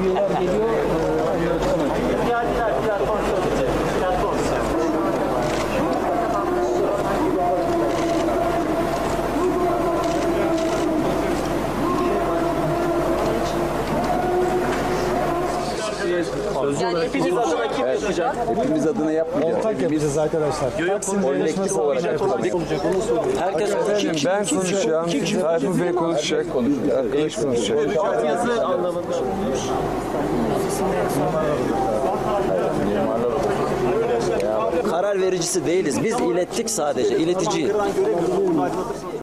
üyeler geliyor. Yani hepimiz adına kim yapacak? Hepimiz adına yapmayacağız. Ortak yapacağız arkadaşlar. Kolektif olarak yapalım. Herkes Ben konuşacağım. Tayfun Bey konuşacak. Arkadaş konuşacak. yazı anlamında. Karar vericisi değiliz. Biz ilettik sadece. İleticiyiz.